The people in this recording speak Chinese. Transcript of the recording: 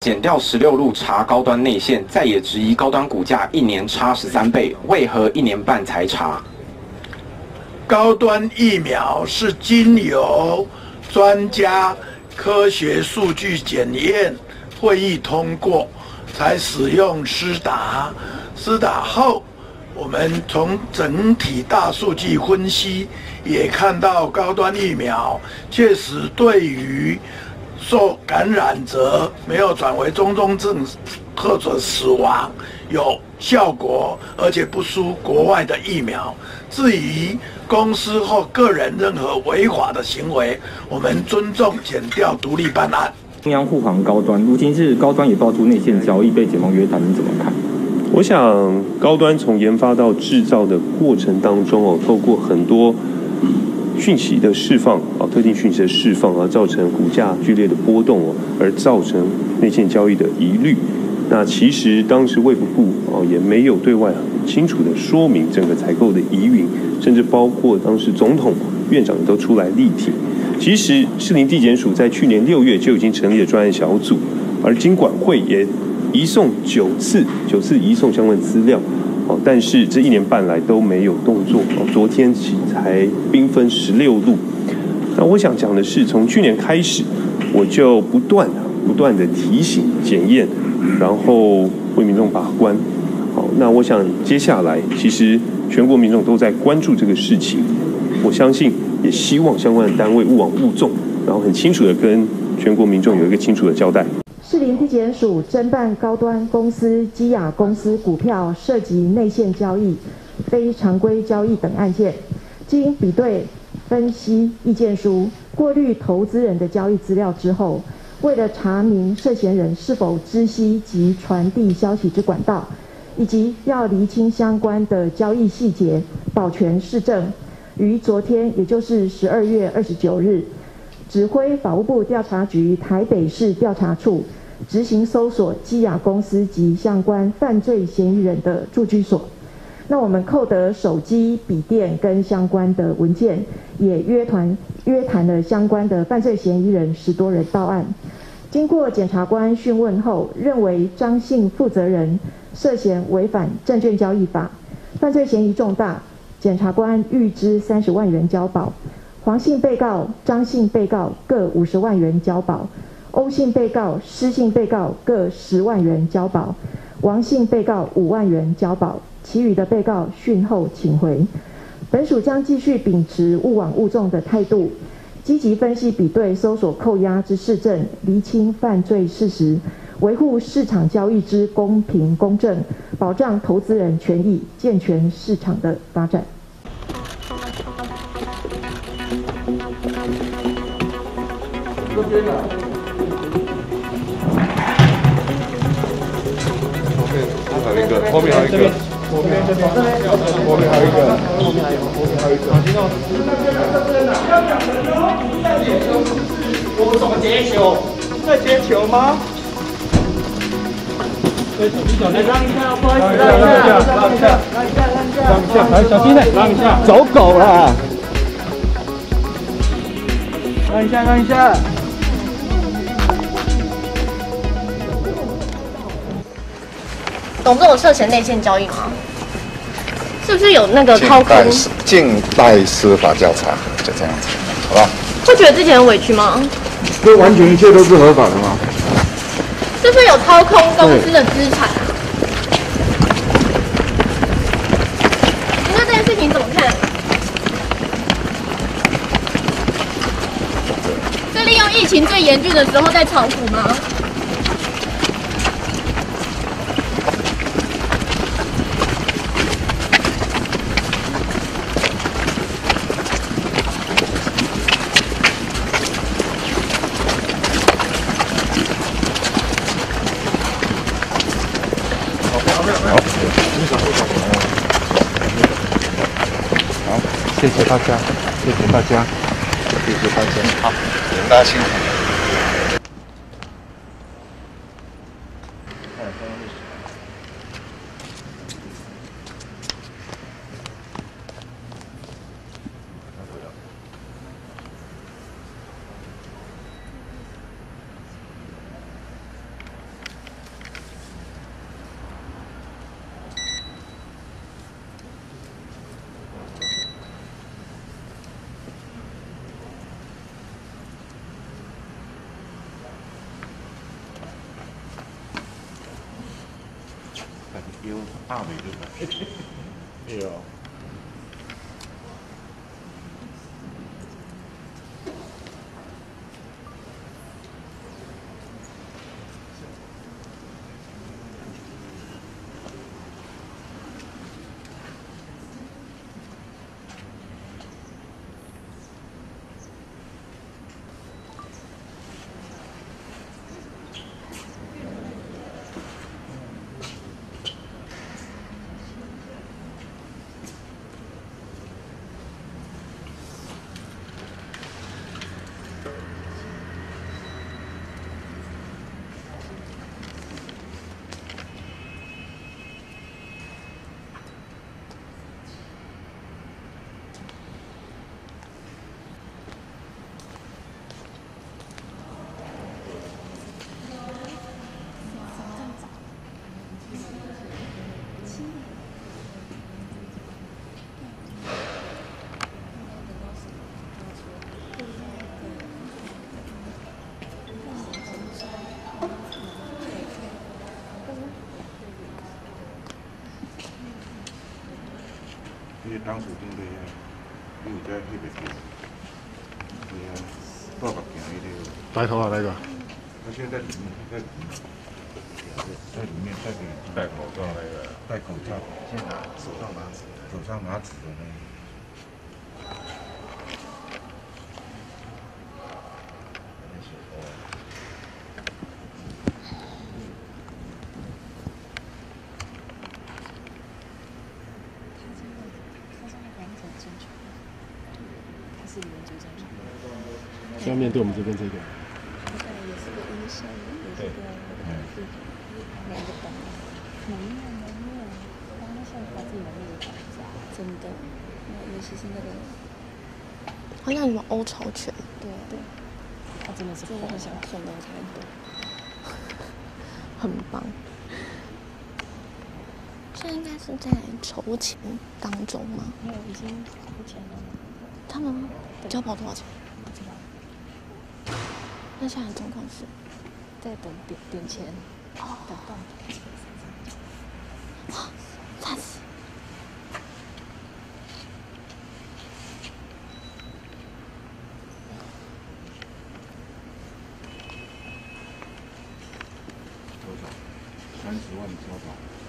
减掉16路查高端内线，再也质疑高端股价1年差13倍，为何1年半才查？ 高端疫苗是经由专家科学数据检验会议通过，才使用施打。施打后，我们从整体大数据分析，也看到高端疫苗确实对于受感染者没有转为中重症或者死亡有效果，而且不输国外的疫苗。至于公司或个人任何违法的行为，我们尊重检调独立办案。 中央护航高端，如今是高端也爆出内线交易被解封约谈，你怎么看？ 我想高端从研发到制造的过程当中透过很多讯息的释放特定讯息的释放造成股价剧烈的波动而造成内线交易的疑虑。那其实当时卫福部也没有对外很清楚的说明整个采购的疑云，甚至包括当时总统、院长都出来力挺。其实士林地检署在去年6月就已经成立了专案小组，而金管会也移送9次移送相关资料，但是这1年半来都没有动作，昨天起才兵分16路。那我想讲的是，从去年开始，我就不断的提醒、检验，然后为民众把关。那我想接下来，其实全国民众都在关注这个事情，我相信也希望相关的单位勿枉勿纵，然后很清楚的跟全国民众有一个清楚的交代。 士林地检署侦办高端公司基亚公司股票涉及内线交易、非常规交易等案件，经比对分析意见书，过滤投资人的交易资料之后，为了查明涉嫌人是否知悉及传递消息之管道，以及要厘清相关的交易细节，保全市政，于昨天，也就是12月29日，指挥法务部调查局台北市调查处执行搜索基亚公司及相关犯罪嫌疑人的住居所。那我们扣得手机、笔电跟相关的文件，也约谈了相关的犯罪嫌疑人10多人到案。经过检察官讯问后，认为张姓负责人涉嫌违反证券交易法，犯罪嫌疑重大，检察官预支30万元交保。黄姓被告、张姓被告各50万元交保，欧姓被告、施姓被告各10万元交保，王姓被告5万元交保，其余的被告讯后请回。本署将继续秉持勿枉勿纵的态度，积极分析、比对、搜索、扣押之事证，厘清犯罪事实，维护市场交易之公平公正，保障投资人权益，健全市场的发展。 这边啊。 还有一个，后面还有一个，后面还有一个，后面还有一个。 我们怎么接球？在接球吗？让一下，不好意思，让一下，来，小心点，让一下，走狗了，让一下。 董总有涉嫌内线交易吗？是不是有那个掏空？ 静待司法调查，就这样子，好吧？ 会觉得自己很委屈吗？ 这完全一切都是合法的吗？ 是不是有掏空公司的资产啊？那这件事情怎么看？是利用疫情最严峻的时候在炒股吗？ 谢谢大家，谢谢大家，谢谢大家，好，大家辛苦。 标拍袂出来。对哦。迄个当属顶底啊，你有在翕袂着？对啊，大目镜迄个。 来头啊，来头。 他现在在里面，在里面戴口罩那个，戴口罩，现在手上拿纸的那个。 现在面对我们这边这个， 也是个医生，也是个两个懂，能验，然后现在把自己能力给打架，真的，尤其是那个， 好像什么欧潮犬， 对，他真的是很想碰到才多， 很棒。现在应该是在筹钱当中吗？ 没有，已经筹钱了。 他们交保多少钱？ 不知道。 那现在状况是在等点钱，等断钱。 哇，惨死！ 多少？30万交保。